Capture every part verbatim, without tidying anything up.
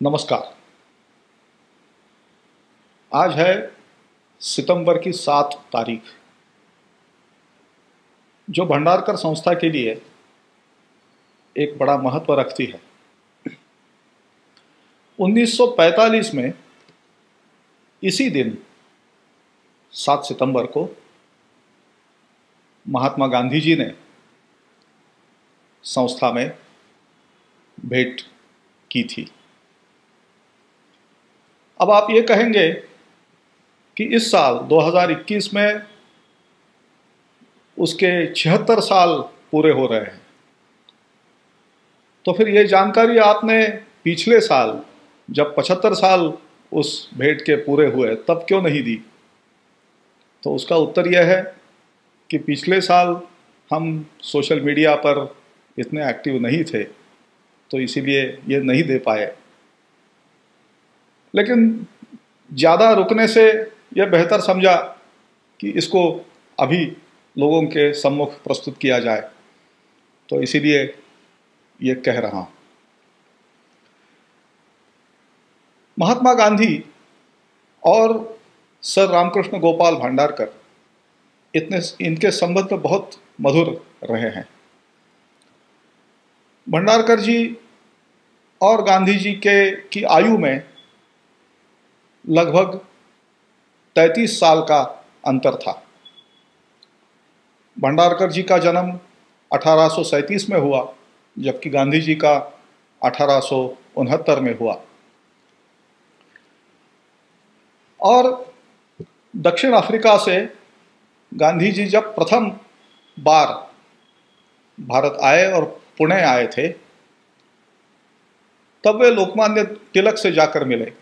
नमस्कार। आज है सितंबर की सात तारीख, जो भंडारकर संस्था के लिए एक बड़ा महत्व रखती है। उन्नीस सौ पैंतालीस में इसी दिन सात सितंबर को महात्मा गांधी जी ने संस्था में भेंट की थी। अब आप ये कहेंगे कि इस साल दो हज़ार इक्कीस में उसके छिहत्तर साल पूरे हो रहे हैं, तो फिर ये जानकारी आपने पिछले साल जब पचहत्तर साल उस भेंट के पूरे हुए तब क्यों नहीं दी? तो उसका उत्तर यह है कि पिछले साल हम सोशल मीडिया पर इतने एक्टिव नहीं थे, तो इसीलिए ये नहीं दे पाए। लेकिन ज़्यादा रुकने से यह बेहतर समझा कि इसको अभी लोगों के सम्मुख प्रस्तुत किया जाए, तो इसीलिए ये कह रहा हूँ। महात्मा गांधी और सर रामकृष्ण गोपाल भंडारकर इतने इनके संबंध बहुत मधुर रहे हैं। भंडारकर जी और गांधी जी के की आयु में लगभग तैंतीस साल का अंतर था। भंडारकर जी का जन्म अठारह सौ सैंतीस में हुआ, जबकि गांधी जी का अठारह सौ उनहत्तर में हुआ। और दक्षिण अफ्रीका से गांधी जी जब प्रथम बार भारत आए और पुणे आए थे, तब वे लोकमान्य तिलक से जाकर मिले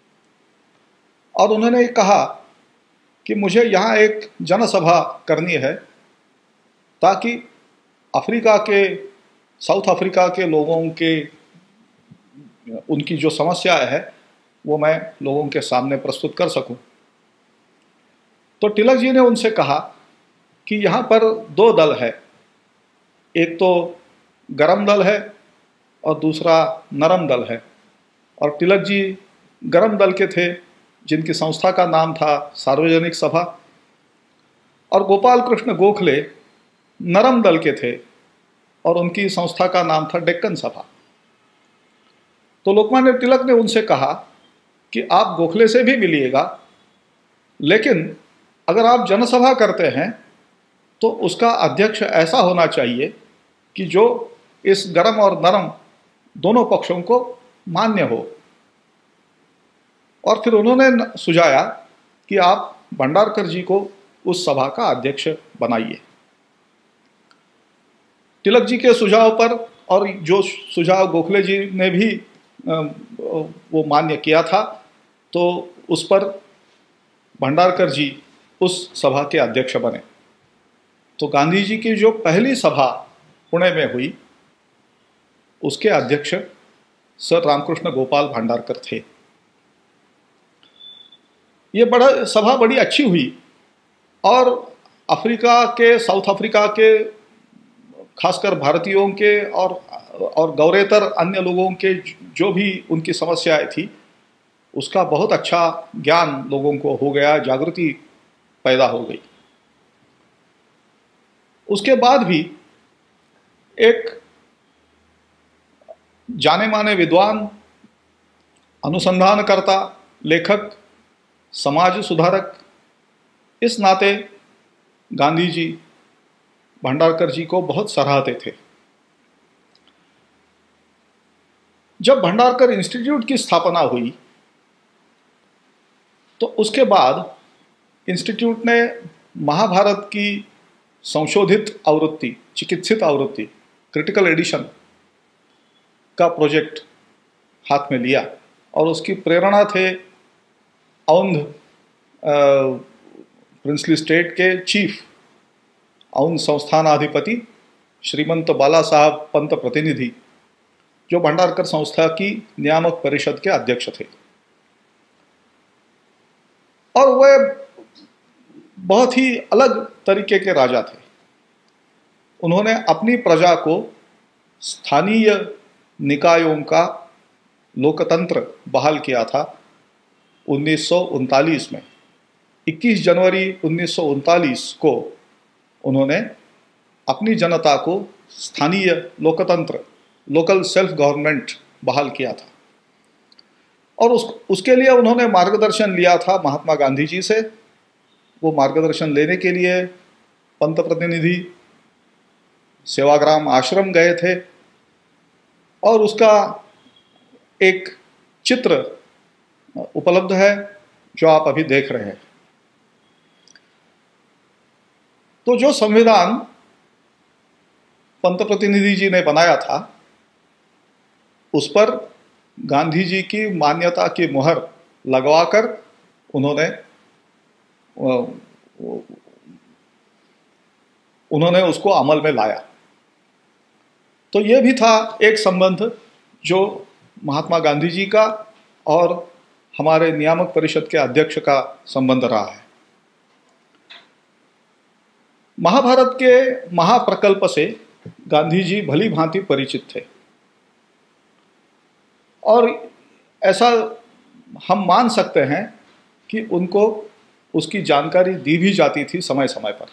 और उन्होंने कहा कि मुझे यहाँ एक जनसभा करनी है ताकि अफ्रीका के साउथ अफ्रीका के लोगों के उनकी जो समस्या है वो मैं लोगों के सामने प्रस्तुत कर सकूं। तो तिलक जी ने उनसे कहा कि यहाँ पर दो दल है, एक तो गरम दल है और दूसरा नरम दल है। और तिलक जी गरम दल के थे, जिनकी संस्था का नाम था सार्वजनिक सभा, और गोपाल कृष्ण गोखले नरम दल के थे और उनकी संस्था का नाम था डेक्कन सभा। तो लोकमान्य तिलक ने उनसे कहा कि आप गोखले से भी मिलिएगा, लेकिन अगर आप जनसभा करते हैं तो उसका अध्यक्ष ऐसा होना चाहिए कि जो इस गरम और नरम दोनों पक्षों को मान्य हो। और फिर उन्होंने सुझाया कि आप भंडारकर जी को उस सभा का अध्यक्ष बनाइए। तिलक जी के सुझाव पर, और जो सुझाव गोखले जी ने भी वो मान्य किया था, तो उस पर भंडारकर जी उस सभा के अध्यक्ष बने। तो गांधी जी की जो पहली सभा पुणे में हुई, उसके अध्यक्ष सर रामकृष्ण गोपाल भंडारकर थे। ये बड़ा सभा बड़ी अच्छी हुई और अफ्रीका के, साउथ अफ्रीका के, खासकर भारतीयों के और और गौरेतर अन्य लोगों के जो भी उनकी समस्याएं थी, उसका बहुत अच्छा ज्ञान लोगों को हो गया, जागृति पैदा हो गई। उसके बाद भी एक जाने माने विद्वान, अनुसंधानकर्ता, लेखक, समाज सुधारक, इस नाते गांधी जी भंडारकर जी को बहुत सराहते थे। जब भंडारकर इंस्टीट्यूट की स्थापना हुई, तो उसके बाद इंस्टीट्यूट ने महाभारत की संशोधित आवृत्ति, चिकित्सित आवृत्ति, क्रिटिकल एडिशन का प्रोजेक्ट हाथ में लिया और उसकी प्रेरणा थे औंध प्रिंसली स्टेट के चीफ, औंध संस्थानाधिपति श्रीमंत बाला साहब पंत प्रतिनिधि, जो भंडारकर संस्था की नियामक परिषद के अध्यक्ष थे। और वह बहुत ही अलग तरीके के राजा थे। उन्होंने अपनी प्रजा को स्थानीय निकायों का लोकतंत्र बहाल किया था उन्नीस सौ उनतालीस में। इक्कीस जनवरी उन्नीस सौ उनतालीस को उन्होंने अपनी जनता को स्थानीय लोकतंत्र, लोकल सेल्फ गवर्नमेंट बहाल किया था। और उस उसके लिए उन्होंने मार्गदर्शन लिया था महात्मा गांधी जी से। वो मार्गदर्शन लेने के लिए पंत प्रतिनिधि सेवाग्राम आश्रम गए थे और उसका एक चित्र उपलब्ध है जो आप अभी देख रहे हैं। तो जो संविधान पंत प्रतिनिधि जी ने बनाया था उस पर गांधी जी की मान्यता की मुहर लगवाकर उन्होंने उन्होंने उसको अमल में लाया। तो ये भी था एक संबंध जो महात्मा गांधी जी का और हमारे नियामक परिषद के अध्यक्ष का संबंध रहा है। महाभारत के महाप्रकल्प से गांधी जी भली भांति परिचित थे और ऐसा हम मान सकते हैं कि उनको उसकी जानकारी दी भी जाती थी समय समय पर।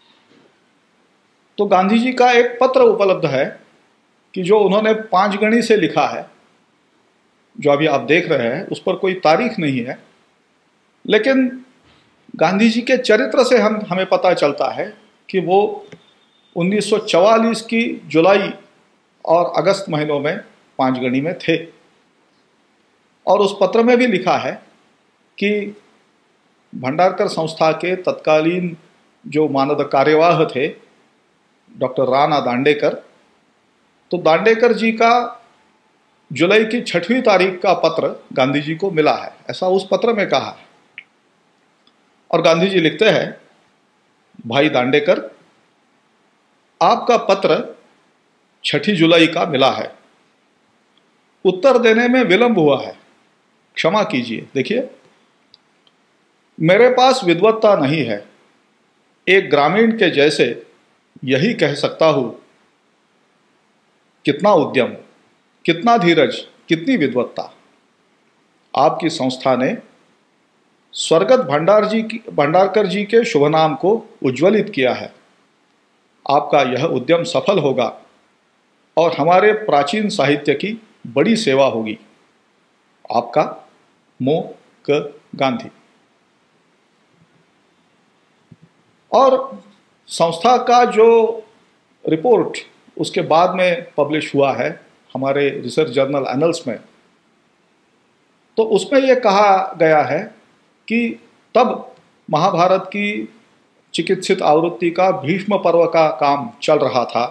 तो गांधी जी का एक पत्र उपलब्ध है कि जो उन्होंने पांचगणी से लिखा है, जो अभी आप देख रहे हैं। उस पर कोई तारीख नहीं है, लेकिन गांधी जी के चरित्र से हम हमें पता चलता है कि वो उन्नीस सौ चवालीस की जुलाई और अगस्त महीनों में पांचगणी में थे। और उस पत्र में भी लिखा है कि भंडारकर संस्था के तत्कालीन जो मानद कार्यवाह थे डॉक्टर राणा दांडेकर, तो दांडेकर जी का जुलाई की छठवीं तारीख का पत्र गांधी जी को मिला है, ऐसा उस पत्र में कहा है। और गांधी जी लिखते हैं, भाई दांडेकर, आपका पत्र छठी जुलाई का मिला है, उत्तर देने में विलंब हुआ है, क्षमा कीजिए। देखिए, मेरे पास विद्वत्ता नहीं है, एक ग्रामीण के जैसे यही कह सकता हूं, कितना उद्यम, कितना धीरज, कितनी विद्वत्ता। आपकी संस्था ने स्वर्गत भंडार जी की भंडारकर जी के शुभ नाम को उज्ज्वलित किया है। आपका यह उद्यम सफल होगा और हमारे प्राचीन साहित्य की बड़ी सेवा होगी। आपका मो क गांधी। और संस्था का जो रिपोर्ट उसके बाद में पब्लिश हुआ है हमारे रिसर्च जर्नल एनल्स में, तो उसमें यह कहा गया है कि तब महाभारत की चिकित्सित आवृत्ति का भीष्म पर्व का काम चल रहा था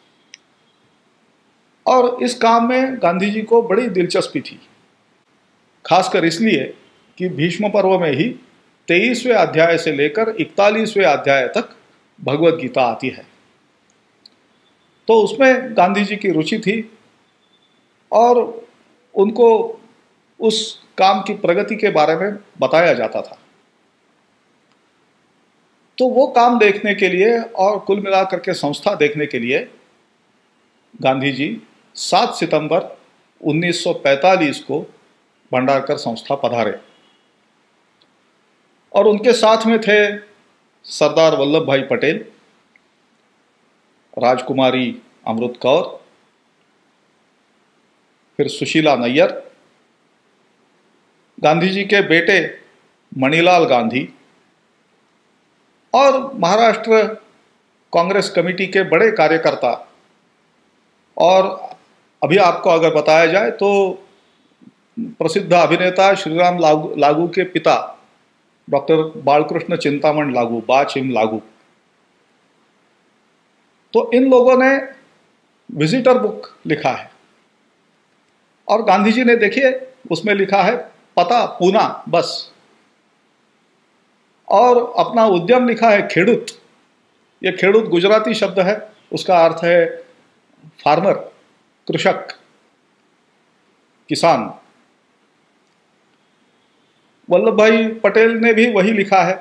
और इस काम में गांधी जी को बड़ी दिलचस्पी थी, खासकर इसलिए कि भीष्म पर्व में ही तेईसवें अध्याय से लेकर इकतालीसवें अध्याय तक भगवत गीता आती है। तो उसमें गांधी जी की रुचि थी और उनको उस काम की प्रगति के बारे में बताया जाता था। तो वो काम देखने के लिए और कुल मिलाकर के संस्था देखने के लिए गांधी जी सात सितंबर उन्नीस सौ पैंतालीस को भंडारकर संस्था पधारे और उनके साथ में थे सरदार वल्लभ भाई पटेल, राजकुमारी अमृत कौर, फिर सुशीला नैयर, गांधी जी के बेटे मणिलाल गांधी और महाराष्ट्र कांग्रेस कमेटी के बड़े कार्यकर्ता। और अभी आपको अगर बताया जाए तो प्रसिद्ध अभिनेता श्रीराम लागू लागू के पिता डॉक्टर बालकृष्ण चिंतामण लागू, बा चिम लागू, तो इन लोगों ने विजिटर बुक लिखा है और गांधी जी ने, देखिए, उसमें लिखा है पता पूना बस, और अपना उद्यम लिखा है खेडूत। ये खेडूत गुजराती शब्द है, उसका अर्थ है फार्मर, कृषक, किसान। वल्लभ भाई पटेल ने भी वही लिखा है।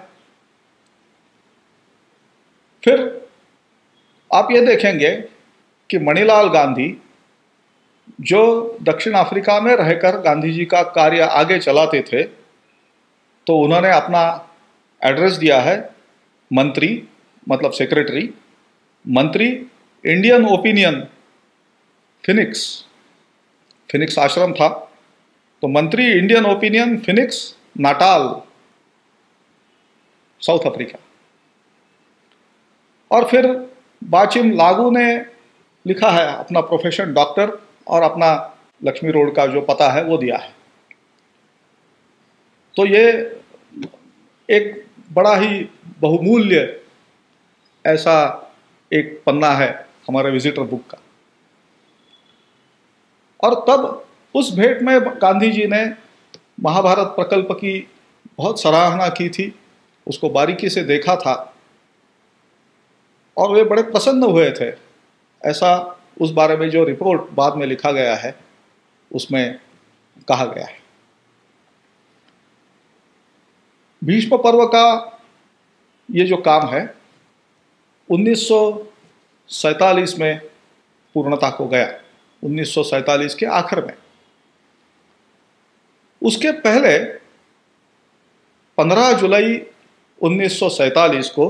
फिर आप ये देखेंगे कि मणिलाल गांधी जो दक्षिण अफ्रीका में रहकर गांधी जी का कार्य आगे चलाते थे, तो उन्होंने अपना एड्रेस दिया है मंत्री, मतलब सेक्रेटरी, मंत्री इंडियन ओपिनियन फिनिक्स, फिनिक्स आश्रम था, तो मंत्री Indian opinion Phoenix Natal, South Africa. और फिर बाचिम लागू ने लिखा है अपना प्रोफेशन डॉक्टर, और अपना लक्ष्मी रोड का जो पता है वो दिया है। तो ये एक बड़ा ही बहुमूल्य ऐसा एक पन्ना है हमारे विजिटर बुक का। और तब उस भेंट में गांधी जी ने महाभारत प्रकल्प की बहुत सराहना की थी, उसको बारीकी से देखा था, और वे बड़े प्रसन्न हुए थे। ऐसा उस बारे में जो रिपोर्ट बाद में लिखा गया है उसमें कहा गया है। भीष्म पर्व का ये जो काम है उन्नीस सौ सैंतालीस में पूर्णता को गया, उन्नीस सौ सैंतालीस के आखिर में। उसके पहले पंद्रह जुलाई उन्नीस सौ सैंतालीस को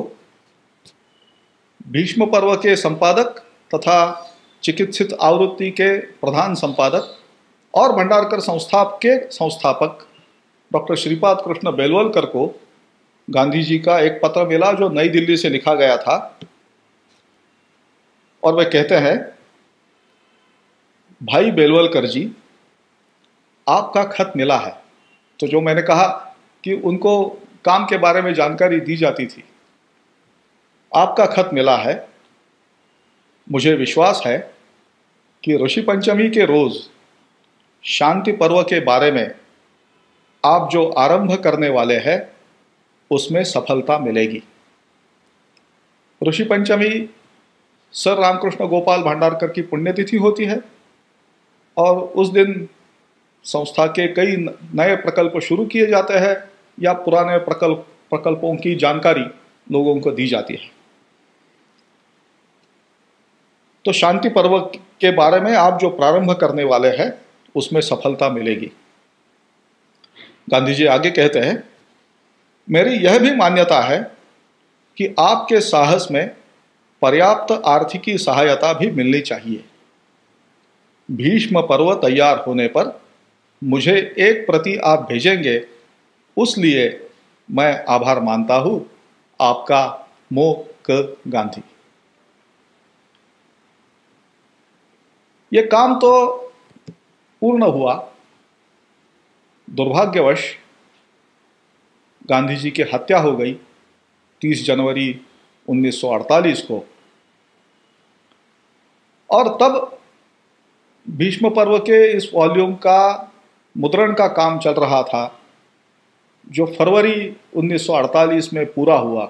भीष्म पर्व के संपादक तथा चिकित्सित आवृत्ति के प्रधान संपादक और भंडारकर संस्था के संस्थापक डॉक्टर श्रीपाद कृष्ण बेलवलकर को गांधी जी का एक पत्र मिला जो नई दिल्ली से लिखा गया था, और वे कहते हैं, भाई बेलवलकर जी, आपका खत मिला है। तो जो मैंने कहा कि उनको काम के बारे में जानकारी दी जाती थी, आपका खत मिला है। मुझे विश्वास है कि ऋषि पंचमी के रोज शांति पर्व के बारे में आप जो आरंभ करने वाले हैं उसमें सफलता मिलेगी। ऋषि पंचमी सर रामकृष्ण गोपाल भंडारकर की पुण्यतिथि होती है, और उस दिन संस्था के कई नए प्रकल्प शुरू किए जाते हैं या पुराने प्रकल्प प्रकल्पों की जानकारी लोगों को दी जाती है। तो शांति पर्व के बारे में आप जो प्रारंभ करने वाले हैं उसमें सफलता मिलेगी। गांधी जी आगे कहते हैं, मेरी यह भी मान्यता है कि आपके साहस में पर्याप्त आर्थिकी सहायता भी मिलनी चाहिए। भीष्म पर्व तैयार होने पर मुझे एक प्रति आप भेजेंगे, उसलिए मैं आभार मानता हूं। आपका मो क गांधी। ये काम तो पूर्ण हुआ। दुर्भाग्यवश गांधी जी की हत्या हो गई तीस जनवरी उन्नीस सौ अड़तालीस को, और तब भीष्म पर्व के इस वॉल्यूम का मुद्रण का काम चल रहा था, जो फरवरी उन्नीस सौ अड़तालीस में पूरा हुआ।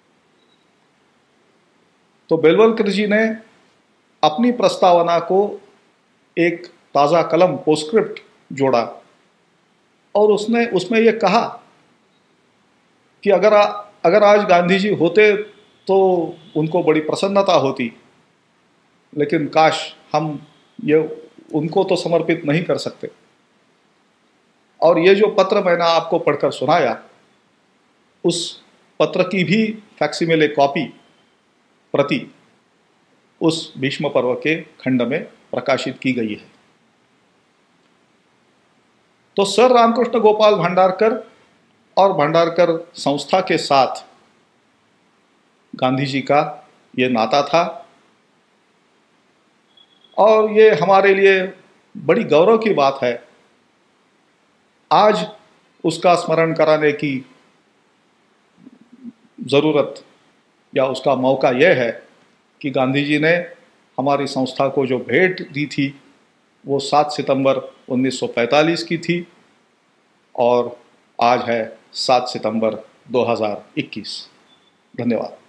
तो बेलवलकर जी ने अपनी प्रस्तावना को एक ताज़ा कलम पोस्टस्क्रिप्ट जोड़ा, और उसने उसमें यह कहा कि अगर आ, अगर आज गांधी जी होते तो उनको बड़ी प्रसन्नता होती, लेकिन काश हम ये उनको तो समर्पित नहीं कर सकते। और ये जो पत्र मैंने आपको पढ़कर सुनाया, उस पत्र की भी फैक्सिमिले कॉपी, प्रति उस भीष्म पर्व के खंड में प्रकाशित की गई है। तो सर रामकृष्ण गोपाल भंडारकर और भंडारकर संस्था के साथ गांधी जी का ये नाता था, और ये हमारे लिए बड़ी गौरव की बात है। आज उसका स्मरण कराने की ज़रूरत या उसका मौका यह है कि गांधी जी ने हमारी संस्था को जो भेंट दी थी वो सात सितंबर उन्नीस सौ पैंतालीस की थी, और आज है सात सितंबर दो हज़ार इक्कीस। धन्यवाद।